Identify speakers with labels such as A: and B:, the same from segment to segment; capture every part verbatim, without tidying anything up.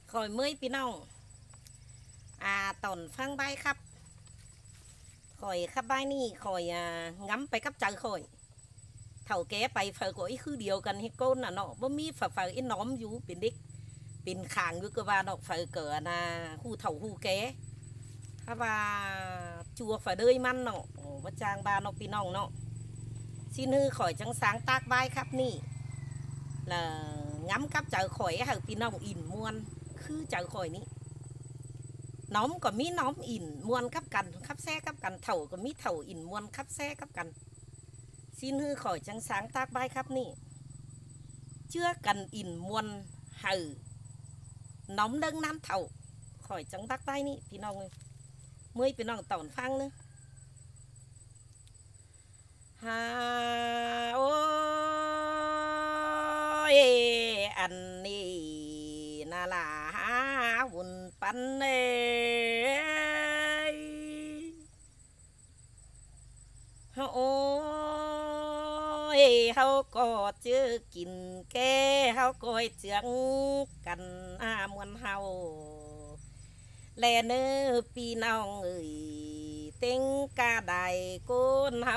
A: คอยเมื่อยพี่น้องอ่าตอนฟังใบครับคอยครับใบนี่คอยอ่าง้ำไปกับใจคอยเท่าแกไปเฟอก็อีคือเดียวกันให้ก้นน่ะเนาะบ่มีฝาเฟอไอ้น้อมอยู่เป็นเด็กเป็นขางอยู่ก็ว่าดอกเฟอเกิดนะหูเท่าหูแกถ้าว่าจัวฝาเดยมันเนาะโอ้ว่าจางบานอกพี่น้องเนาะซีนือข่อยจังสางตากใบครับนี่là ngắm cắp chợ khỏi hở pi nong in muôn khứ chợ khỏi ní nóm có mí nóm in muôn cắp cần cắp xe cắp cần thầu có mí thầu in muôn cắp xe cắp cần xin hư khỏi trắng sáng tác bài khắp ní chưa cần in muôn hở nóm đâng nam thầu khỏi trắng tác bài ní pi nong ơi mới pi nong tỏn phăng nữa ha ôอันนี้น่าลาวุ่นปันเอ้ยโอ้ยเขาก็เจอกินแก่เขาก็เจืองกันอามวนเฮาแลเนื้อปีน้องเอ้ยเต็งกาไดก้นเฮา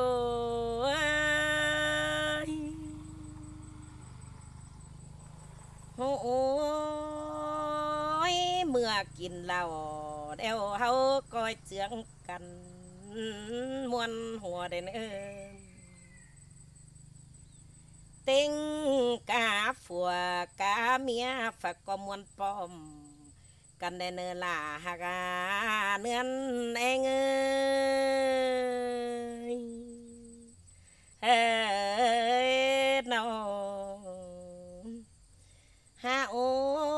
A: โอ้ยเมื่อกินเหล้าเดี๋ยวเฮาก้อยเจืองกันมวนหัวเด่นเอ้เต็งกาฝัวกาเมียฝักก็มวนปอมกันได้เนื้อลาหากาเนื้อนเองเอ้ยเฮ้ยน้องฮาโอ้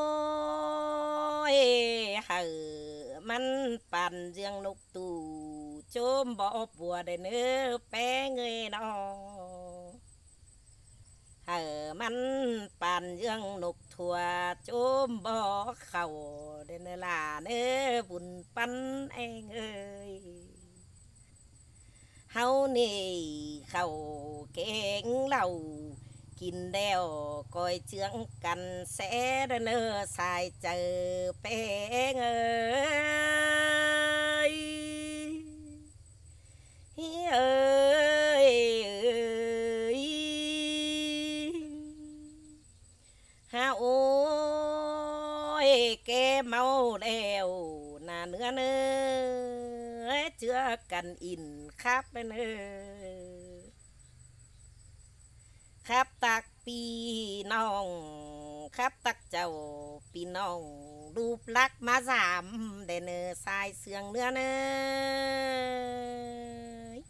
A: ยเห่อมันปั่นเจียงนกตู่โจมบ่อบัวได้เนื้อแป้งเงยน้องเห่อมันปั่นเจียงนกถั่วโจมบ่อเข่าได้เนื้อลาเนื้อบุญปันเองเอ้ยเฮานี่เข้าเก่งเหล่ากินเดวก้อยเจืองกันแสเดเนอสายเจอเป้งเอ้ยเอ้ยฮาโอ้ยแกเมาแล้วน่าเนื้อเนื้อเจือกันอินครับเนื้อครับตักปีน้องครับตักเจ้าปีน้องรูปลักมาสามเดเนอสายเสืองเนื้อเนย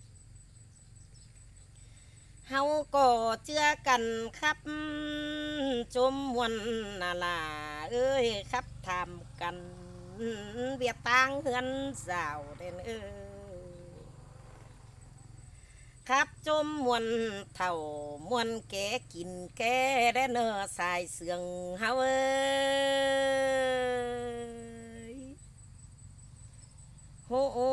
A: เฮาก็เจือกันครับจมมวนนาลาเอ้ยครับทำกันเบียตังเฮือนสาวเดนเอ้ยครับจมมวนเท่ามวนแกกินแกได้เนอสายเสืองเฮาเอ้ยโอ้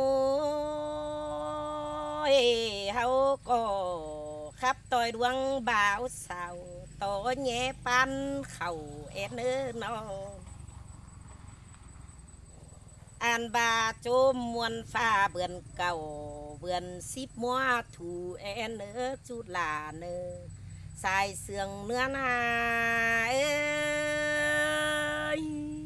A: ยเฮาก็ครับต่อยดวงบ่าวสาวต่อแง่ปันเข่าเอ็นเอ้อนออ่านบาโจมมวนฟ้าเบือนเก่าเบือนสิบมัวถูแอนเนื้อจุลาเนื้อสายเสืองเนื้อนาเอ้ย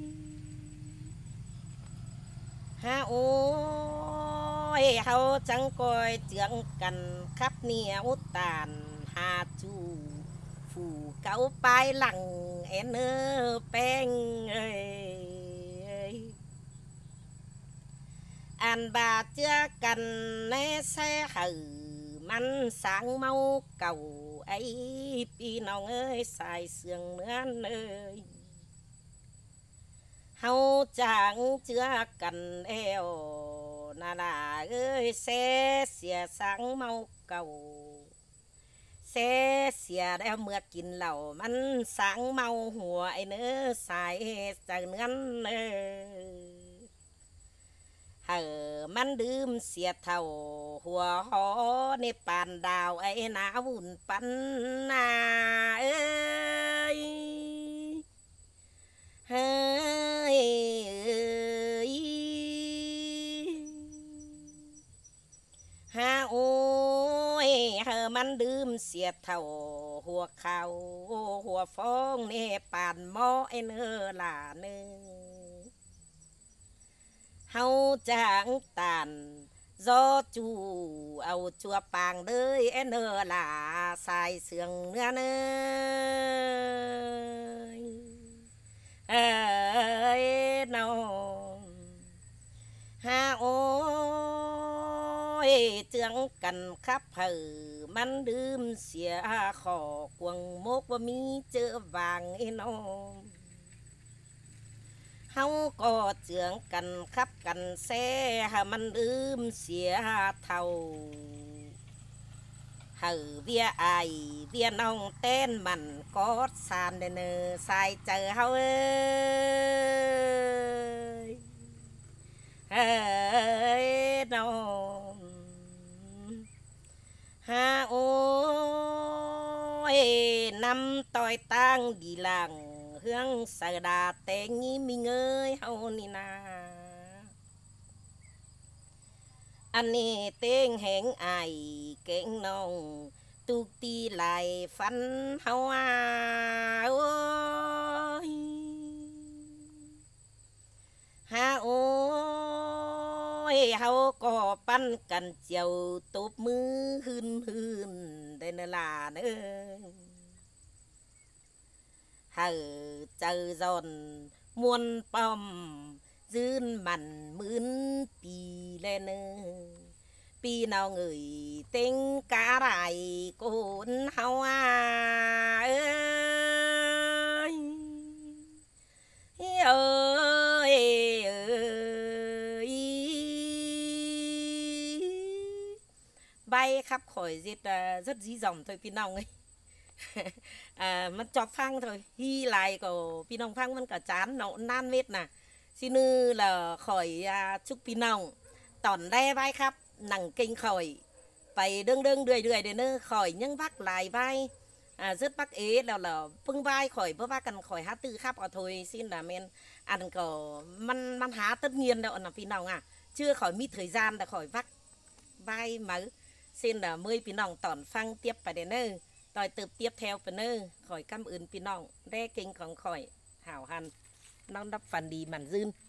A: ฮาโอ้ยเฮาจังก้อยเจืองกันครับเนี่ยอุตานหาจูฝูเก่าปลายหลังแอนเนื้อแป้งเอ้ยอันบาเจือกันในแซ่หือมันสางเมาเก่าไอ้พี่น้องเอ้ยสายเสืองเหมือนเอ้ยเฮาจางเจือกันเอวนาลาเอ้ยแซ่เสียสางเมาเก่าแซ่เสียแล้วเมื่อกินเหล้ามันสางเมาหัวไอ้เนื้อสายจากเนื้อเอ้ยเออมันดื่มเสียเท่าหัวหอในปานดาวไอ้นาวุ่นปันนาเอ้ยเฮ้มันดื่มเสียเท่าหัวเขาหัวฟองเนปานหม้อไอเนอหลาเนื้อเฮาจางตานgió chu ao chua pàng đời en nơ là sai sương nữa nơi ơi nào ha ôi chương cần khắp hở man đơm xỉa khỏ quần mốc và mi chữ vàng in ôm hông có trường cần khắp cần xe hàมันลืมเสียเท่าหาเวียไอเวียน้องเต้นมันก็สานเดนใส่เจอเฮาเอ้ยเฮ้ยน้องฮาโอ้ยนำต่อยตั้งดีหลังhương sợ đà tê nghi mình ơi hầu nì na anh nì tên hẹn ai kẹn nông tu ti lại phấn hầu à ôi ha ôi hầu có pan cần chiều tốt mưa hươn hươn đây là nữa hờ chờ giòn muôn bom dươn mặn mướn pì lên pì nào người tên cá rải cồn hao à ơi ơi ơi bay khắp khỏi diệt rất dí dòng thôi pì nào ấy à,มันจอบฟังthôi hi lại của pi nong phangมันก็จานเนาะนานเม็ดน่ะซินือละข่อยอ่าชุกพี่น้องตอนได้ไว้ครับหนังกิงข่อยไปเด้งเด้งเดือยเดือยเด้อเนอข่อยยังพักหลายใบอ่าซึดพักเอแล้วล่ะพึ่งใบข่อยเพื่อว่ากันข่อยหาตื้อครับเอาถอยxin là menอันก็มันมันหาtất nhiên đâuน่ะพี่น้องอ่ะchưa khỏiมีthời gian là khỏi vắt vai mở xin là mờiพี่น้องตอนฟังเตียบไปเด้อเนอต่อยเติบเตียบแถวไปเนอข่อยคำอื่นพี่น้องแร่เก่งของข่อยห่าวหันน้องดับฟันดีมันซื่น